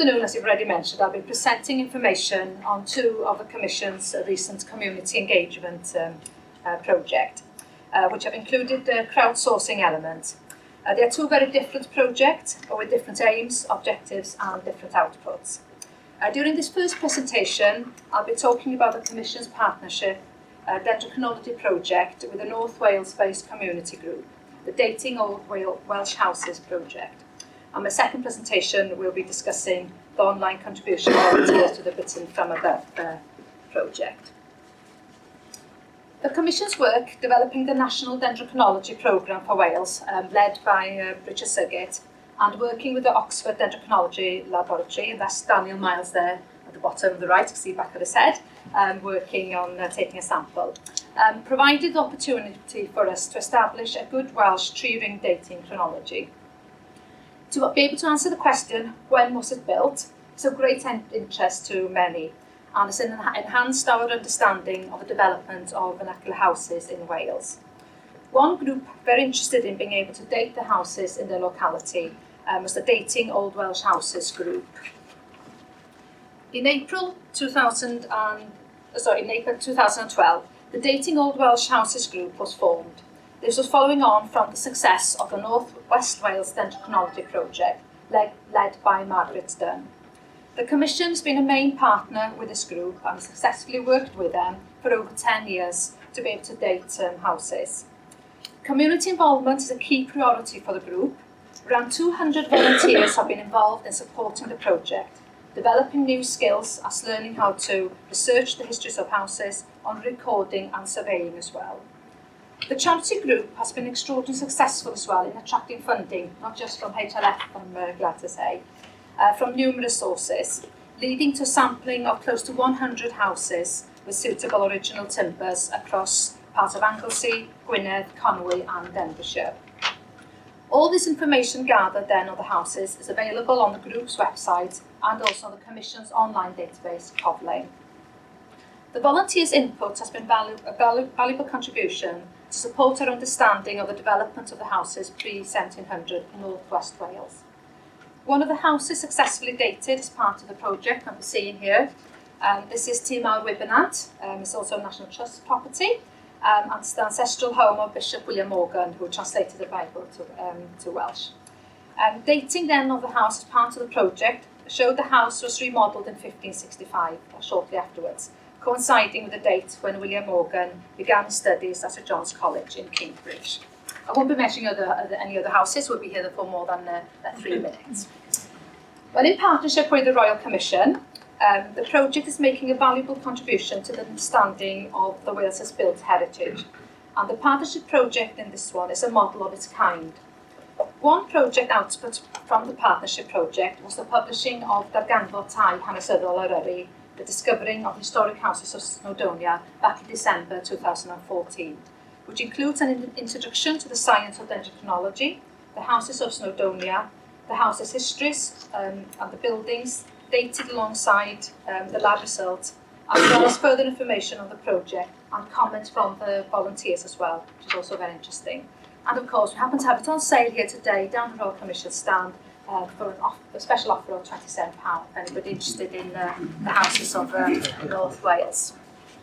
afternoon, as you've already mentioned, I'll be presenting information on two of the Commission's recent community engagement project, which have included the crowdsourcing element. They are two very different projects with different aims, objectives and different outputs. During this first presentation, I'll be talking about the Commission's partnership dendrochronology project with the North Wales-based community group, the Dating Old Welsh Houses project. And my second presentation will be discussing the online contribution volunteers to the Bitten from Above project. The Commission's work developing the National Dendrochronology Programme for Wales, led by Richard Suggett, and working with the Oxford Dendrochronology Laboratory, and that's Daniel Miles there at the bottom of the right, you can see back of his head, working on taking a sample, provided the opportunity for us to establish a good Welsh tree ring dating chronology. To be able to answer the question, when was it built, is of great interest to many, and it's enhanced our understanding of the development of vernacular houses in Wales. One group very interested in being able to date the houses in their locality was the Dating Old Welsh Houses group. In April 2012, the Dating Old Welsh Houses group was formed. This was following on from the success of the North West Wales Dendrochronology project, led by Margaret Dunn. The Commission's been a main partner with this group and successfully worked with them for over 10 years to be able to date houses. Community involvement is a key priority for the group. Around 200 volunteers have been involved in supporting the project, developing new skills as learning how to research the histories of houses, on recording and surveying as well. The charity group has been extraordinarily successful as well in attracting funding, not just from HLF, I'm glad to say, from numerous sources, leading to sampling of close to 100 houses with suitable original timbers across parts of Anglesey, Gwynedd, Conwy and Denbighshire. All this information gathered then on the houses is available on the group's website and also on the Commission's online database, Coflane. The volunteers' input has been a valuable contribution to support our understanding of the development of the houses pre-1700 in North West Wales. One of the houses successfully dated as part of the project that we're seeing here. This is Tŷ Mawr Wybynant. It's also a National Trust property. And it's the ancestral home of Bishop William Morgan, who translated the Bible to Welsh. Dating then of the house as part of the project showed the house was remodelled in 1565, or shortly afterwards, coinciding with the date when William Morgan began his studies at St John's College in Cambridge. I won't be mentioning any other houses, we'll be here for more than 3 minutes. Well, in partnership with the Royal Commission, the project is making a valuable contribution to the understanding of the Wales's built heritage, and the partnership project in this one is a model of its kind. One project output from the partnership project was the publishing of Darganfod Tai Hanesyddol Eryri, the discovering of historic houses of Snowdonia back in December 2014, which includes an introduction to the science of dendrochronology, the houses of Snowdonia, the houses' histories and the buildings, dated alongside the lab result, as well as further information on the project and comments from the volunteers as well, which is also very interesting. And of course, we happen to have it on sale here today down the Royal Commission stand for a special offer of £27 if anybody interested in the houses of North Wales.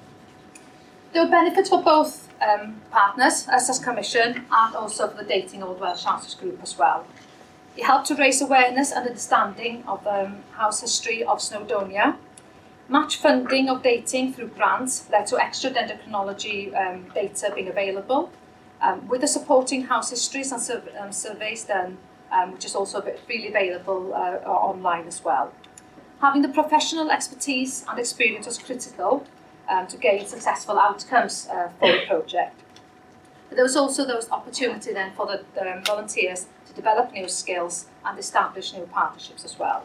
There were benefits for both partners, us as Commission, and also for the Dating Old Welsh Houses group as well. It helped to raise awareness and understanding of the house history of Snowdonia. Match funding of dating through grants led to extra dendrochronology data being available, with the supporting house histories and surveys done, which is also freely available online as well. Having the professional expertise and experience was critical to gain successful outcomes for the project. But there was also those opportunity then for the volunteers to develop new skills and establish new partnerships as well.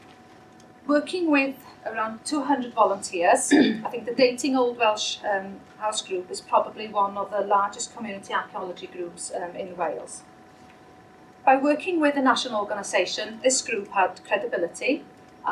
Working with around 200 volunteers, I think the Dating Old Welsh House group is probably one of the largest community archaeology groups in Wales. By working with a national organisation, this group had credibility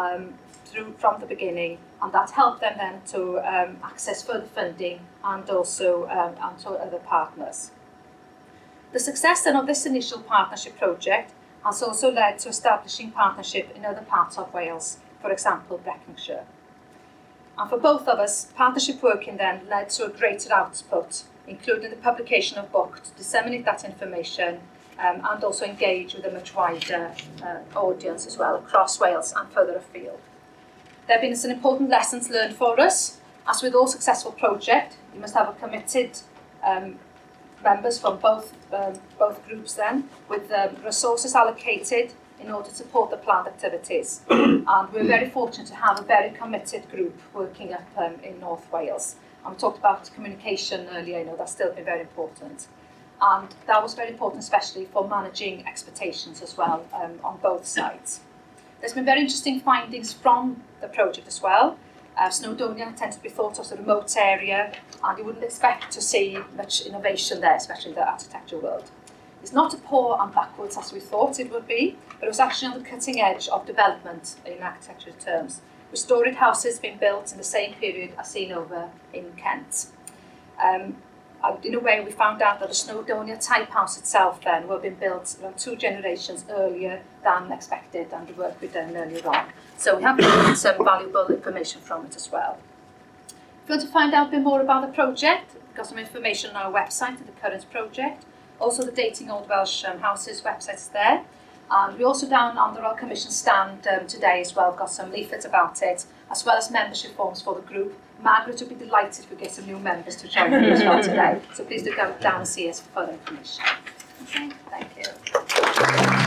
from the beginning, and that helped them then to access further funding and also to other partners. The success then of this initial partnership project has also led to establishing partnership in other parts of Wales, for example, Brecknockshire. And for both of us, partnership working then led to a greater output, including the publication of books to disseminate that information and also engage with a much wider audience as well, across Wales and further afield. There have been some important lessons learned for us. As with all successful projects, you must have a committed members from both groups then, with resources allocated in order to support the planned activities. And we're very fortunate to have a very committed group working up in North Wales. And we talked about communication earlier, you know, that's still been very important. And that was very important, especially for managing expectations as well on both sides. There's been very interesting findings from the project as well. Snowdonia tends to be thought of as a remote area, and you wouldn't expect to see much innovation there, especially in the architecture world. It's not as poor and backwards as we thought it would be, but it was actually on the cutting edge of development in architecture terms, with storied houses being built in the same period as seen over in Kent. In a way, we found out that the Snowdonia type house itself then will have been built around 2 generations earlier than expected, and the work we've done earlier on. So we have gained some valuable information from it as well. If you want to find out a bit more about the project, we've got some information on our website of the current project. Also the Dating Old Welsh Houses website is there. And we also down on the Royal Commission stand today as well, got some leaflets about it, as well as membership forms for the group. Margaret would be delighted if we get some new members to join us as well today. So please do go down and see us for further information. Okay, thank you.